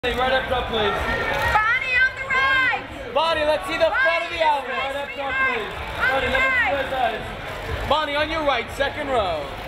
Right up top, please. Bonnie on the right! Bonnie, let's see the front of the outfit. Right up top, please. Bonnie, let me see those eyes. Bonnie, on your right, second row.